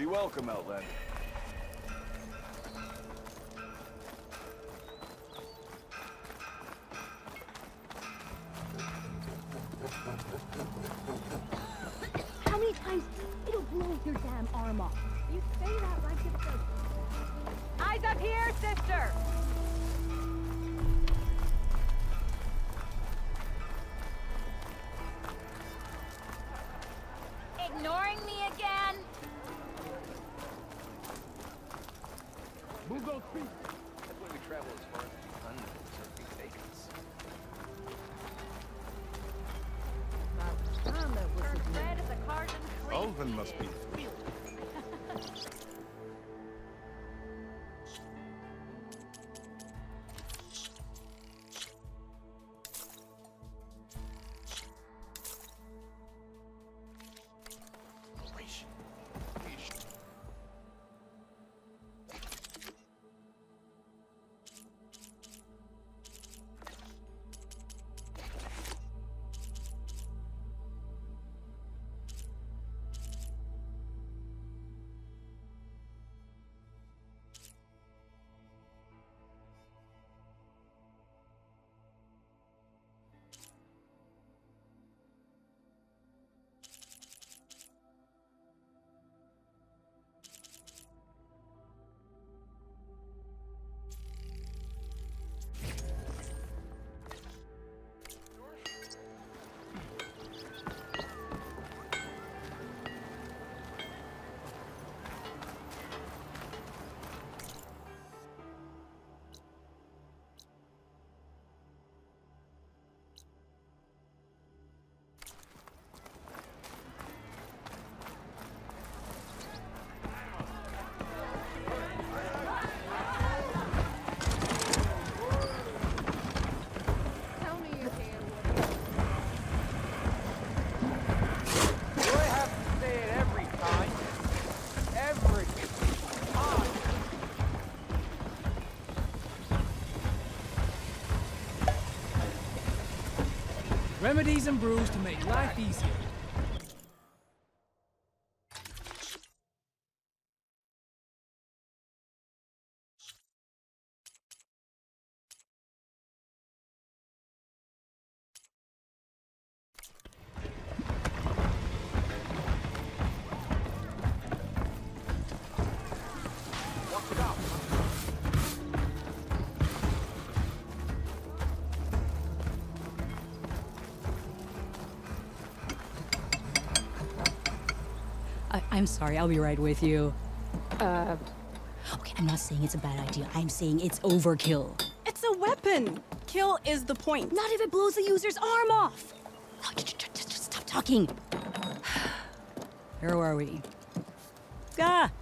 welcome, Outlander. How many times it'll blow your damn arm off? You say that like it's a... Eyes up here, sister! Ignoring me again? Move those feet! That's when we travel as far as the unknowns or big vacants. First red is a cardinal tree. Alvin must be thrilled. Remedies and brews to make life easier. I'm sorry, I'll be right with you. Okay, I'm not saying it's a bad idea. I'm saying it's overkill. It's a weapon! Kill is the point. Not if it blows the user's arm off! Oh, just stop talking. Where are we? Ah!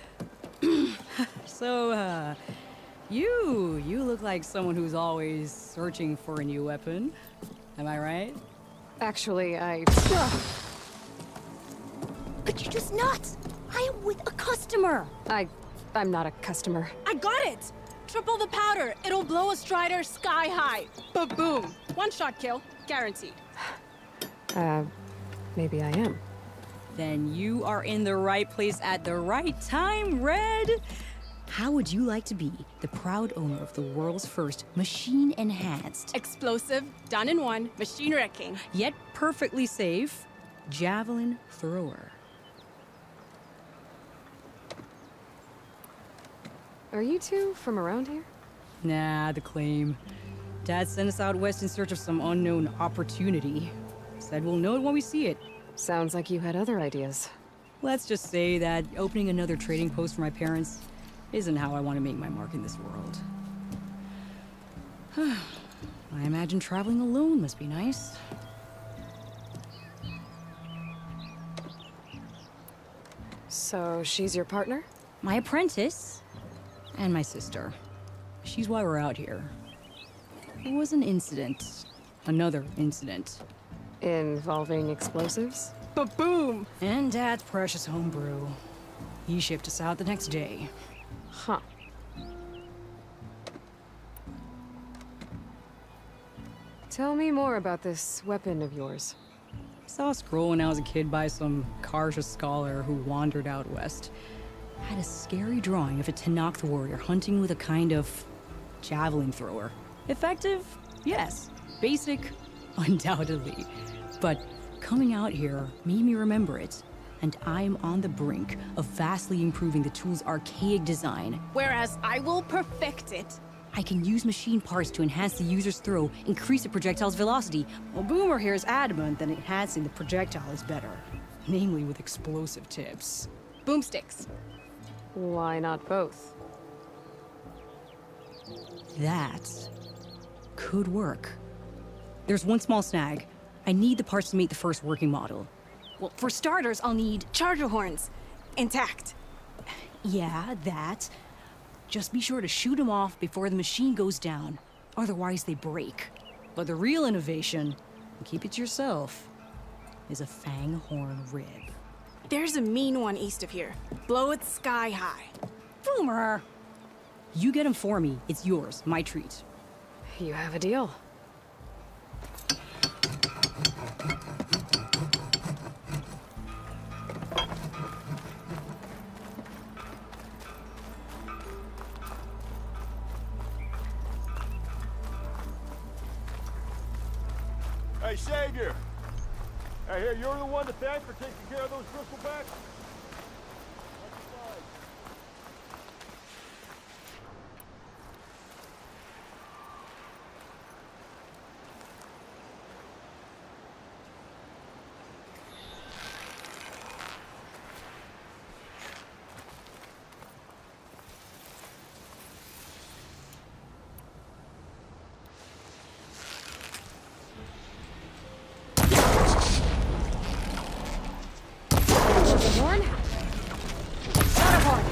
So, you look like someone who's always searching for a new weapon. Am I right? Actually, Could you just not? I am with a customer. I'm not a customer. I got it! Triple the powder. It'll blow a Strider sky high. Ba-boom. One shot kill. Guaranteed. Maybe I am. Then you are in the right place at the right time, Red. How would you like to be the proud owner of the world's first machine-enhanced, Explosive, done in one, machine wrecking. yet perfectly safe, javelin thrower? Are you two from around here? Nah, the claim. Dad sent us out west in search of some unknown opportunity. Said we'll know it when we see it. Sounds like you had other ideas. Let's just say that opening another trading post for my parents isn't how I want to make my mark in this world. I imagine traveling alone must be nice. So she's your partner? My apprentice and my sister. She's why we're out here. It was an incident. Another incident. Involving explosives? Ba-boom! And Dad's precious homebrew. He shipped us out the next day. Huh. Tell me more about this weapon of yours. I saw a scroll when I was a kid by some Karja scholar who wandered out west. had a scary drawing of a Tenakth warrior hunting with a kind of javelin thrower. Effective? Yes. Basic? Undoubtedly. But coming out here made me remember it, and I'm on the brink of vastly improving the tool's archaic design. Whereas I will perfect it. I can use machine parts to enhance the user's throw, increase the projectile's velocity. Well, Boomer here is adamant that enhancing the projectile is better. Namely with explosive tips. Boomsticks. Why not both? That could work. There's one small snag. I need the parts to make the first working model. Well, for starters, I'll need... Charger horns. Intact. Yeah, that. Just be sure to shoot them off before the machine goes down. Otherwise, they break. But the real innovation, and keep it to yourself, is a fang horn rib. There's a mean one east of here. Blow it sky high. Boomer! You get him for me. It's yours. My treat. You have a deal. Hey, Savior! I hear you're the one to thank for taking care of those crystal backs? Horn? Shot a horn!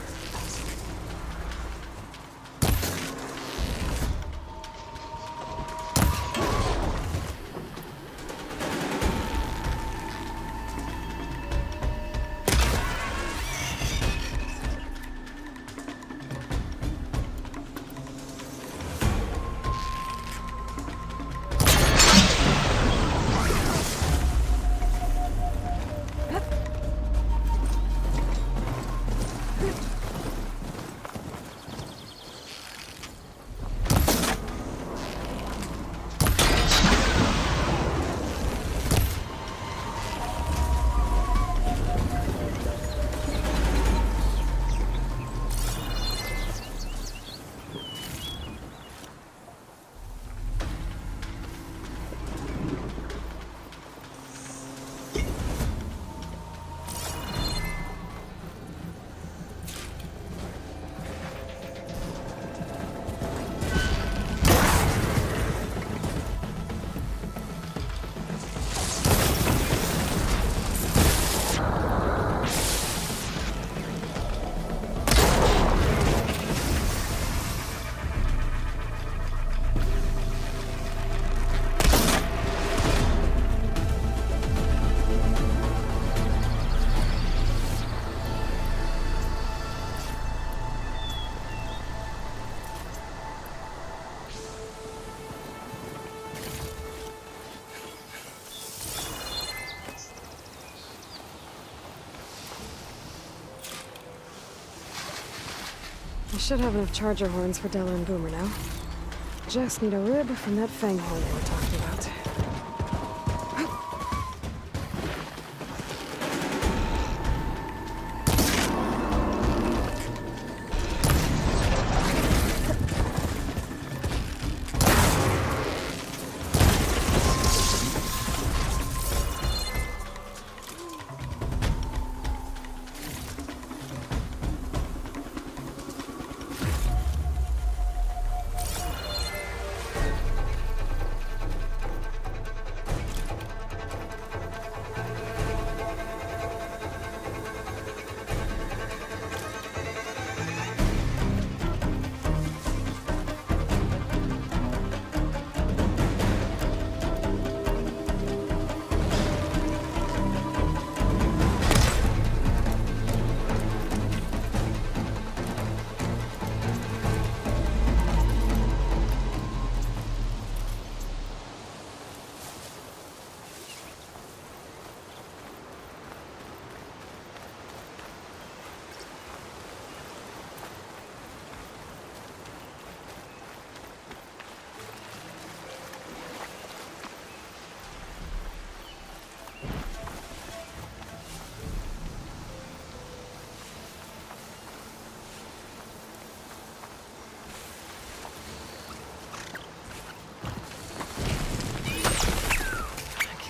I should have enough charger horns for Della and Boomer now. Just need a rib from that fang horn they were talking about.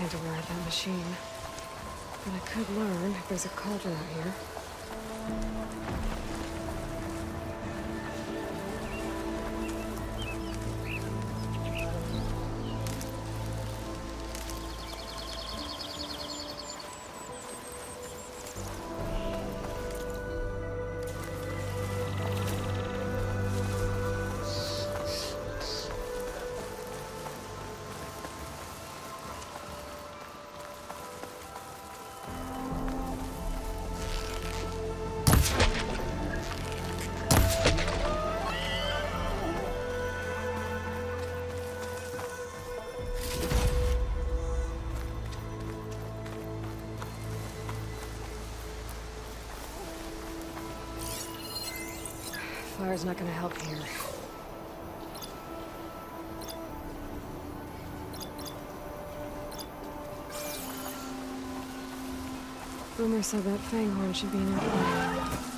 can't override that machine. But I could learn if there's a cauldron out here. Fire's not gonna help here. Boomer said that Fanghorn should be nearby.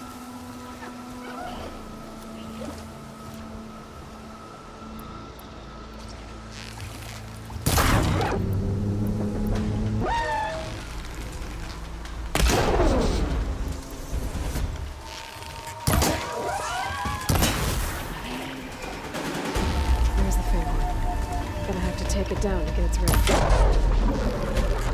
Take it down to get its ready.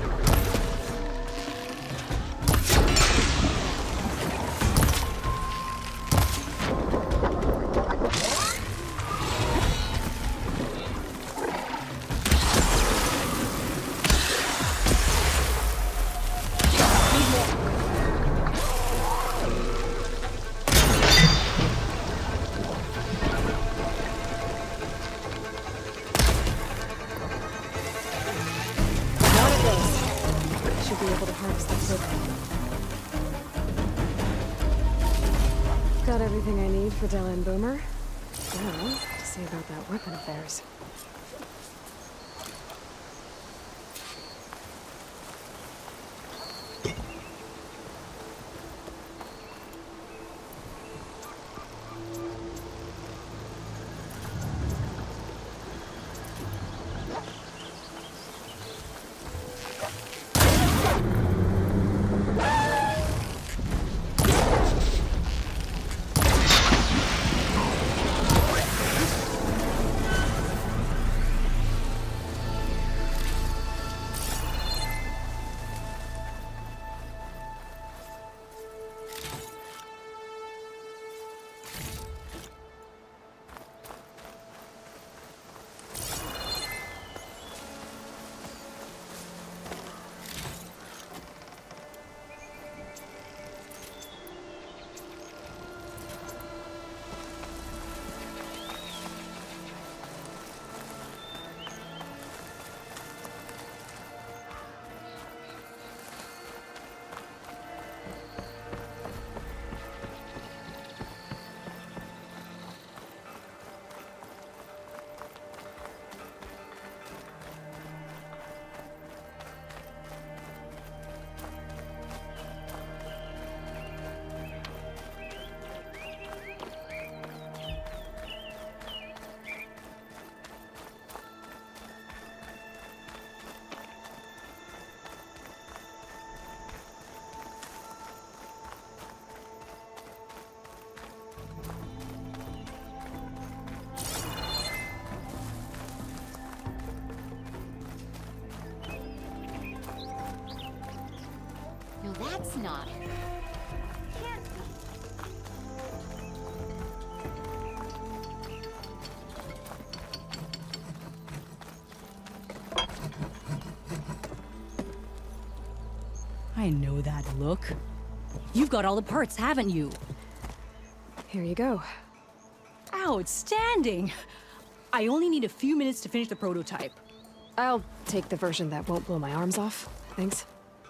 Got everything I need for Della and Boomer. Now, to see about that weapon of theirs. No, that's not her. Can't be. I know that look. You've got all the parts, haven't you? Here you go. Outstanding! I only need a few minutes to finish the prototype. I'll take the version that won't blow my arms off. Thanks.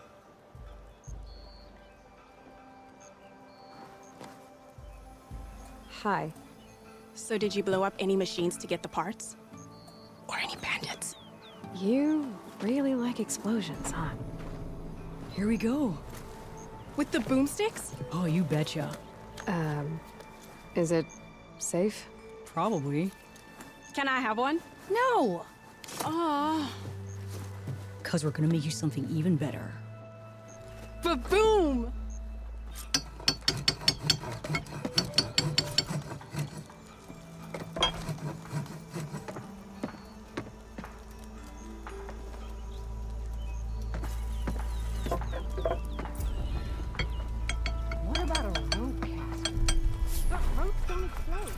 Hi. So did you blow up any machines to get the parts? Or any bandits? You really like explosions, huh? Here we go. With the boomsticks? Oh, you betcha. Is it safe? Probably. Can I have one? No! Oh. because we're gonna make you something even better. Ba-boom! What about a rope cast? But ropes don't explode.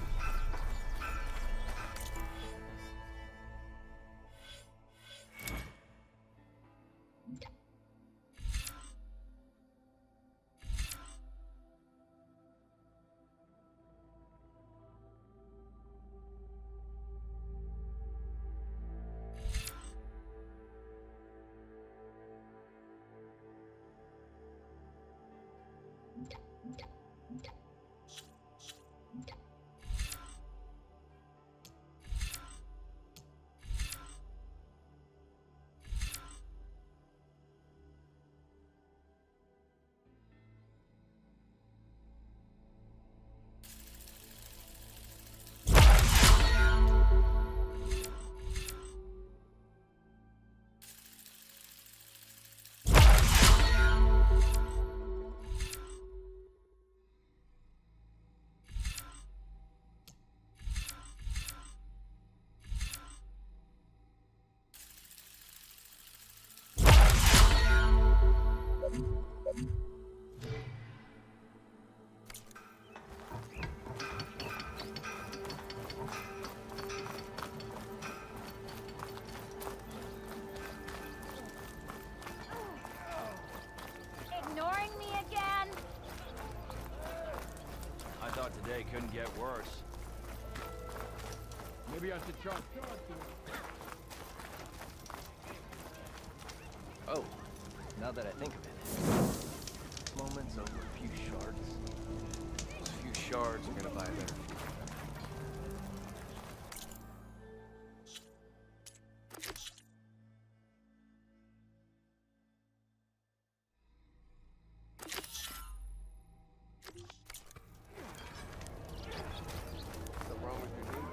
Ignoring me again? I thought today couldn't get worse. Maybe I should try. Oh, now that I think of it. Moments over a few shards. Those few shards are gonna buy a better future. What's wrong with your knee?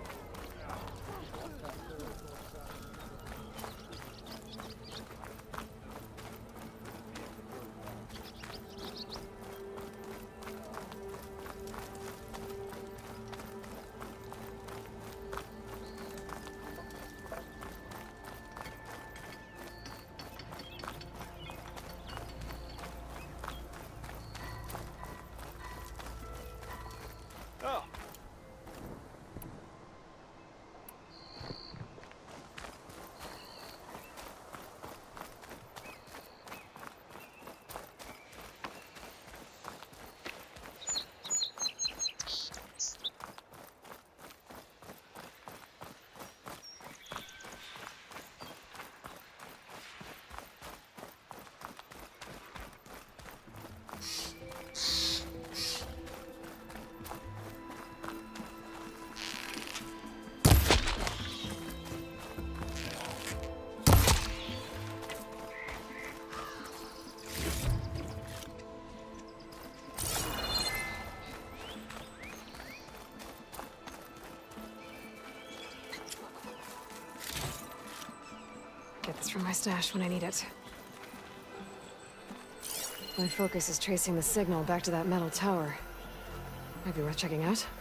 Oh. Get this from my stash when I need it. My focus is tracing the signal back to that metal tower. Might be worth checking out.